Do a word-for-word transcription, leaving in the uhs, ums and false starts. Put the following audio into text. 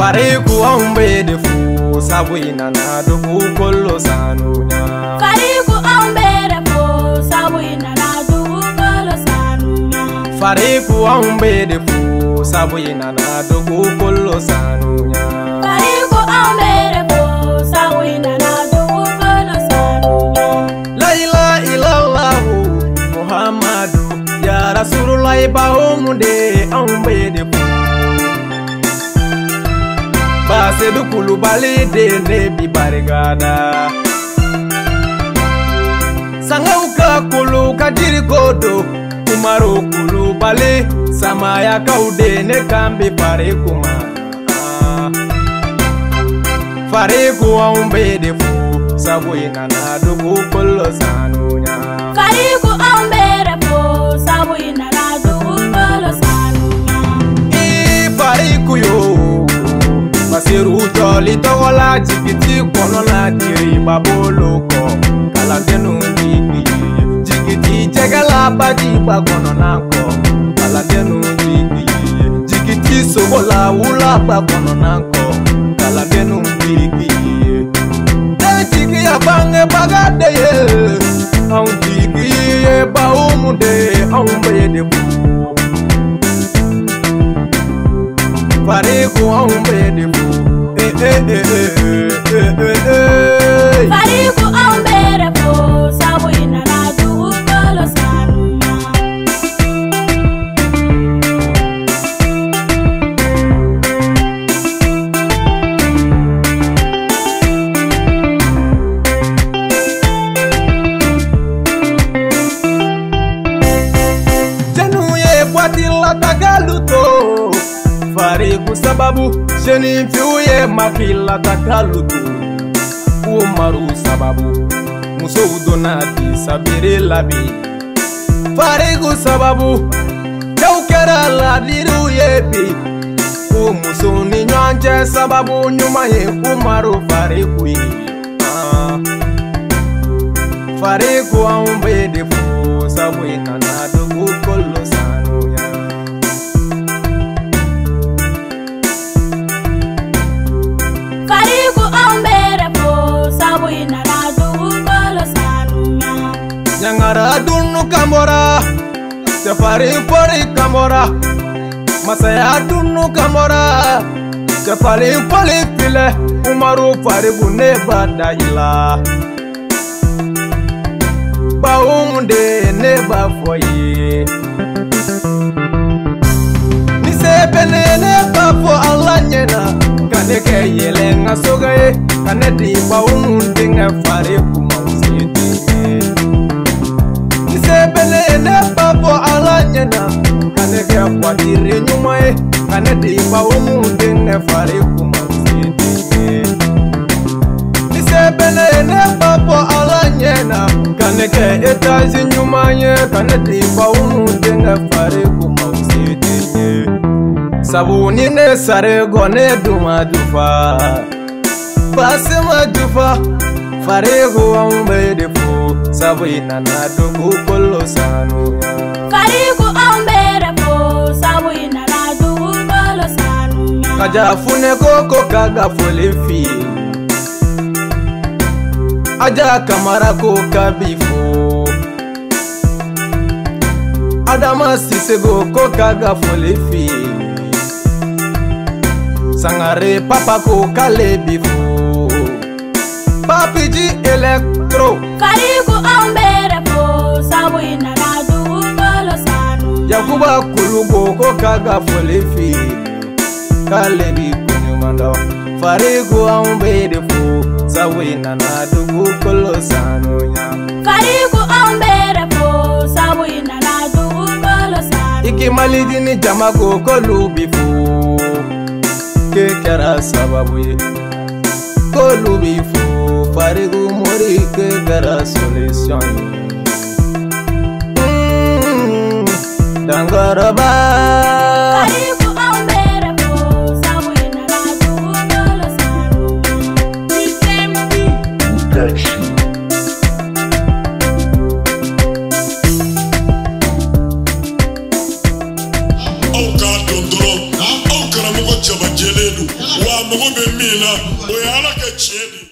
Fariku aumbe de fu sabu ina na dugu kolo sanunya. Fariku aumbe de fu sabu ina na dugu kolo sanunya. Fariku aumbe de fu sabu ina na dugu kolo sanunya. Fariku aumbe de fu sabu ina na dugu kolo sanunya. La ilaha illallah Muhammadu ya Rasulullah baumude aumbe de fu. Base du kulubali de nebi barigada. Sangauka kulu kadiri kodo Umaru kulubali samaya kaude ne kambi farikuma. Fariku aumbe de fu sabu ina na dugu kolo sanunya. Fariku aumbe de fu sabu ina na dugu kolo sanunya. I fariku yo Masiru joli togola jigiti kono la diri baboloko kalandenu jigi jigiti jegala badi bagono nako kalandenu jigi jigiti sobola wula bagono nako kalandenu jigi e jigi abange bagade ye au jigi ye baumude aumbe de bu Fariku aumbe de fu, eh eh eh eh eh eh. Fariku aumbe de fu, sabu ina na dugu kolo sanunya. Jenu ye bwati la tagaluto. Fariku sababu jeni fiuye makila takalutu. Umaru sababu muso udonati sabire labi. Fariku sababu jaukera la liru yebi. Umuso ni nyanje sababu nyuma ye Umaru Fariku ye. ah. Fariku aumbe de fu sabu ina na dugu kolo sanunya. Fariku aumbe de fu sabu ina na dugu kolo sanunya. Nyangara dunu kamora Jafari pori kamora Masaya dunu kamora Jafari poli file Umaru Fariku neba daila Baumude neba foye Nisebene neba fo Allah nyena Kaneke yele nga sogaye Kanedi baumude nga Fariku mausiti Nisebene neba fo Allah nyena Kaneke kwa diri nyumaye Kanedi baumude nga Fariku mausiti Nisebene neba fo Allah nyena Kaneke etazi nyumaye Kanedi baumude nga Fariku mausiti Sabu nine sare gone duma dufa Basi ma dufa Fariku aumbe de fu Sabu ina na dugu kolo sanunya. Fariku aumbe de fu sabu ina na dugu kolo sanunya. Kaja fune koko kaga folefi Aja kamara ko kabifu Adama sisego ko kaga folefi Sangare papa ko kale bifu Papiji elektro Fariku aumbe de fu sabu ina na dugu kolo sanunya. Yakuba kulugo ko kaga folefi Kale bi kunyumanda Fariku aumbe de fu sabu ina na dugu kolo sanunya. Fariku aumbe de fu sabu ina na dugu kolo sanunya. Iki malidini jamago kolu bifu Ke kera sababu ye Kolu bifu Fariku mori ke kera solution mm, Dangaraba Fariku aumbe de fu sabu ina na dugu kolo sanunya. Oh God, don't do. Oh God. mɔgɔ jaba jɛlen don wa mɔgɔ bɛ min na o ye ala ka tiɲɛ de ye.